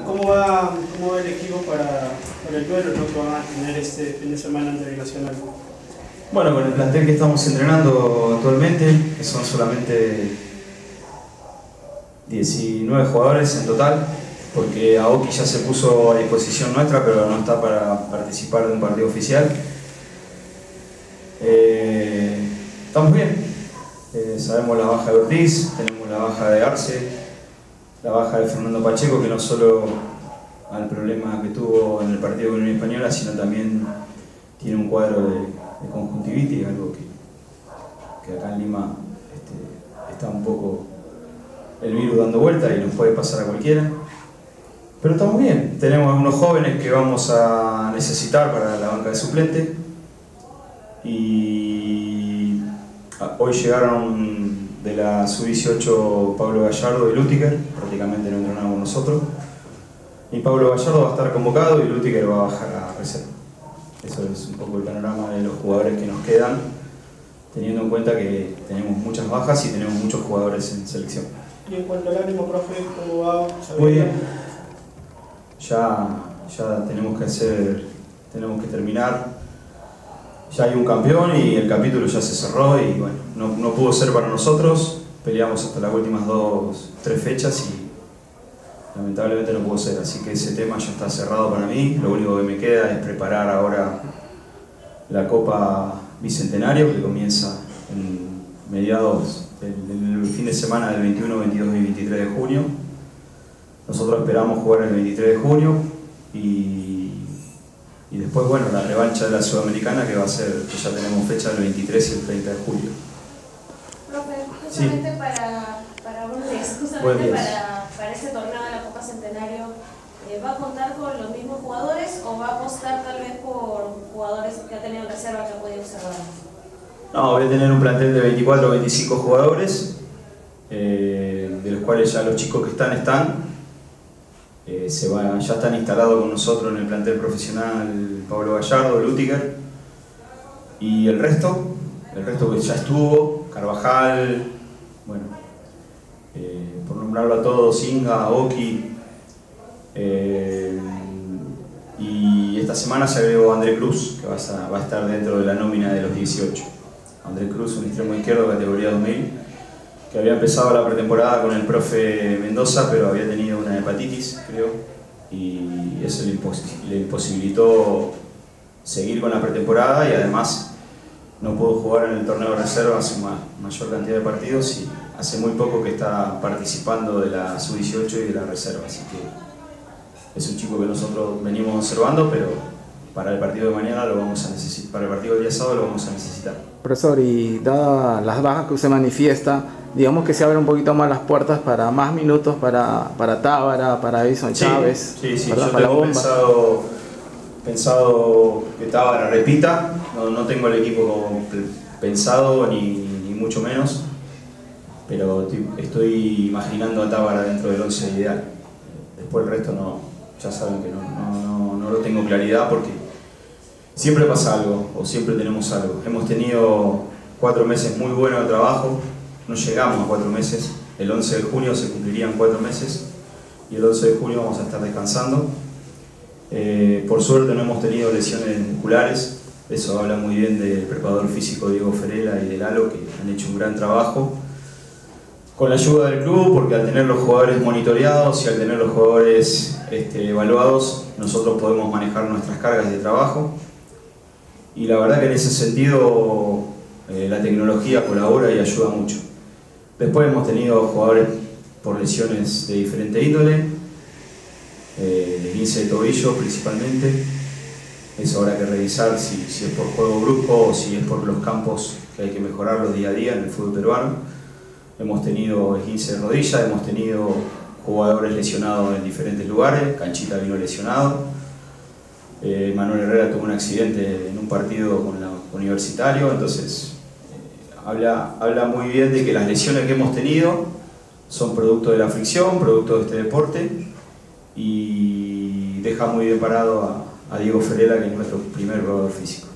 ¿Cómo va el equipo para el duelo, ¿no?, que van a tener este fin de semana ante Nacional? Bueno, con el plantel que estamos entrenando actualmente, que son solamente 19 jugadores en total, porque Aoki ya se puso a disposición nuestra, pero no está para participar de un partido oficial. Estamos bien, sabemos la baja de Ortiz, tenemos la baja de Arce, la baja de Fernando Pacheco, que no solo al problema que tuvo en el partido con Unión Española, sino también tiene un cuadro de conjuntivitis, algo que acá en Lima está un poco el virus dando vuelta y nos puede pasar a cualquiera. Pero estamos bien, tenemos unos jóvenes que vamos a necesitar para la banca de suplente y hoy llegaron de la sub-18 Pablo Gallardo y Lutiger, prácticamente no entrenamos nosotros, y Pablo Gallardo va a estar convocado y Lutiger va a bajar a reserva. Eso es un poco el panorama de los jugadores que nos quedan, teniendo en cuenta que tenemos muchas bajas y tenemos muchos jugadores en selección. Y en cuanto al ánimo, profe, ¿cómo va? Muy bien. Ya tenemos que terminar. Ya hay un campeón y el capítulo ya se cerró y bueno, no pudo ser para nosotros. Peleamos hasta las últimas 3 fechas y lamentablemente no pudo ser, así que ese tema ya está cerrado para mí. Lo único que me queda es preparar ahora la Copa Bicentenario, que comienza en mediados del fin de semana del 21, 22 y 23 de junio. Nosotros esperamos jugar el 23 de junio y después, bueno, la revancha de la Sudamericana, que va a ser, que ya tenemos fecha el 23 y el 30 de julio. Profe, justamente sí. Justamente para ese torneo de la Copa Centenario, ¿va a contar con los mismos jugadores o va a apostar tal vez por jugadores que ha tenido en reserva que ha podido observar? No, voy a tener un plantel de 24 o 25 jugadores, de los cuales ya los chicos que están. Ya están instalados con nosotros en el plantel profesional Pablo Gallardo, Lutiger, y el resto que ya estuvo, Carvajal, bueno, por nombrarlo a todos, Inga, Aoki, y esta semana se agregó André Cruz, que va a estar dentro de la nómina de los 18. André Cruz, un extremo izquierdo, categoría 2000, que había empezado la pretemporada con el profe Mendoza, pero había tenido una hepatitis, creo, y eso le imposibilitó seguir con la pretemporada y además no pudo jugar en el torneo de reservas una mayor cantidad de partidos y hace muy poco que está participando de la sub-18 y de la reserva, así que es un chico que nosotros venimos observando, pero para el partido de mañana lo vamos a necesitar, para el partido del día sábado lo vamos a necesitar. Profesor, y dadas las bajas que usted manifiesta, digamos que se abren un poquito más las puertas para más minutos para Tábara, para Edison Chávez. Sí, yo tengo pensado que Tábara repita, no tengo el equipo pensado ni mucho menos, pero estoy imaginando a Tábara dentro del 11 ideal. Después el resto ya saben que no lo tengo claridad porque siempre pasa algo, o siempre tenemos algo. Hemos tenido 4 meses muy buenos de trabajo, no llegamos a 4 meses, el 11 de junio se cumplirían 4 meses y el 11 de junio vamos a estar descansando. Por suerte no hemos tenido lesiones musculares, eso habla muy bien del preparador físico Diego Ferela y del Lalo, que han hecho un gran trabajo con la ayuda del club, porque al tener los jugadores monitoreados y al tener los jugadores evaluados, nosotros podemos manejar nuestras cargas de trabajo. Y la verdad que en ese sentido la tecnología colabora y ayuda mucho. Después hemos tenido jugadores por lesiones de diferente índole, esguince de tobillo principalmente. Eso habrá que revisar si es por juego brusco o si es por los campos que hay que mejorarlos día a día en el fútbol peruano. Hemos tenido esguince de rodilla, hemos tenido jugadores lesionados en diferentes lugares. Canchita vino lesionado. Manuel Herrera tuvo un accidente en un partido con Universitario, entonces habla muy bien de que las lesiones que hemos tenido son producto de la fricción, producto de este deporte, y deja muy bien parado a Diego Ferela, que es nuestro primer jugador físico.